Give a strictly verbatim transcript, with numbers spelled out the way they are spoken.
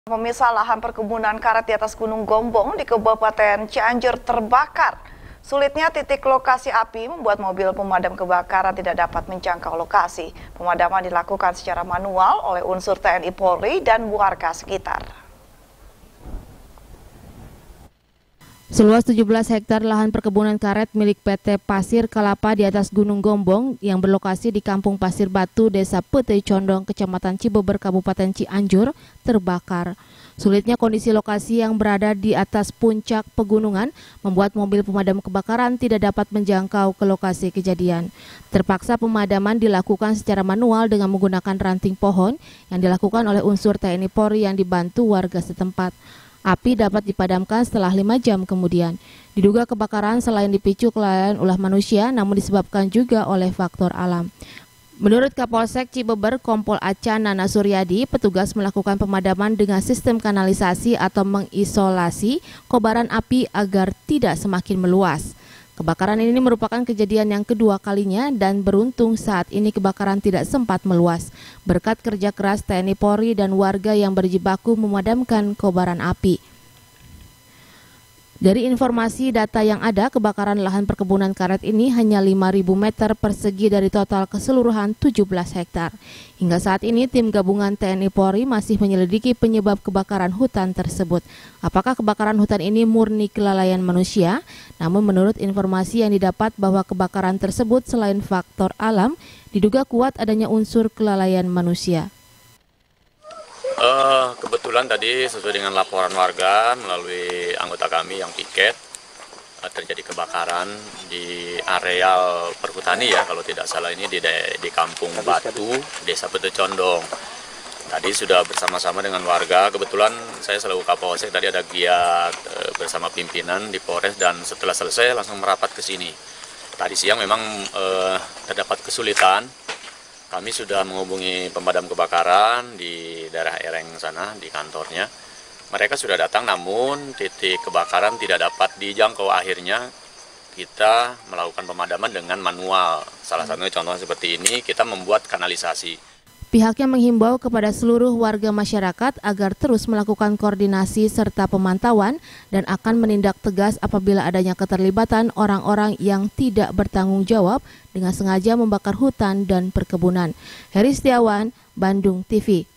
Pemirsa, lahan perkebunan karet di atas Gunung Gombong di Kabupaten Cianjur terbakar. Sulitnya titik lokasi api membuat mobil pemadam kebakaran tidak dapat menjangkau lokasi. Pemadaman dilakukan secara manual oleh unsur T N I Polri dan warga sekitar. Seluas tujuh belas hektar lahan perkebunan karet milik P T Pasir Kelapa di atas Gunung Gombong yang berlokasi di Kampung Pasir Batu, Desa Petei Condong, Kecamatan Cibeber, Kabupaten Cianjur, terbakar. Sulitnya kondisi lokasi yang berada di atas puncak pegunungan membuat mobil pemadam kebakaran tidak dapat menjangkau ke lokasi kejadian. Terpaksa pemadaman dilakukan secara manual dengan menggunakan ranting pohon yang dilakukan oleh unsur T N I Polri yang dibantu warga setempat. Api dapat dipadamkan setelah lima jam kemudian. Diduga kebakaran selain dipicu kelalaian ulah manusia, namun disebabkan juga oleh faktor alam. Menurut Kapolsek Cibeber, Kompol Aca Nana Suryadi, petugas melakukan pemadaman dengan sistem kanalisasi atau mengisolasi kobaran api agar tidak semakin meluas. Kebakaran ini merupakan kejadian yang kedua kalinya dan beruntung saat ini kebakaran tidak sempat meluas berkat kerja keras T N I Polri dan warga yang berjibaku memadamkan kobaran api. Dari informasi data yang ada, kebakaran lahan perkebunan karet ini hanya lima ribu meter persegi dari total keseluruhan tujuh belas hektar. Hingga saat ini, tim gabungan T N I Polri masih menyelidiki penyebab kebakaran hutan tersebut. Apakah kebakaran hutan ini murni kelalaian manusia? Namun menurut informasi yang didapat bahwa kebakaran tersebut selain faktor alam, diduga kuat adanya unsur kelalaian manusia. Uh, kebetulan tadi sesuai dengan laporan warga melalui anggota kami yang piket, uh, terjadi kebakaran di areal perhutani ya, kalau tidak salah ini di, di Kampung Batu, Desa Petei Condong. Tadi sudah bersama-sama dengan warga, kebetulan saya selaku Kapolsek tadi ada giat uh, bersama pimpinan di Polres dan setelah selesai langsung merapat ke sini. Tadi siang memang uh, terdapat kesulitan. Kami sudah menghubungi pemadam kebakaran di daerah Ereng sana, di kantornya. Mereka sudah datang, namun titik kebakaran tidak dapat dijangkau. Akhirnya kita melakukan pemadaman dengan manual. Salah satunya contohnya seperti ini, kita membuat kanalisasi. Pihaknya menghimbau kepada seluruh warga masyarakat agar terus melakukan koordinasi serta pemantauan dan akan menindak tegas apabila adanya keterlibatan orang-orang yang tidak bertanggung jawab dengan sengaja membakar hutan dan perkebunan. Heri Setiawan, Bandung T V.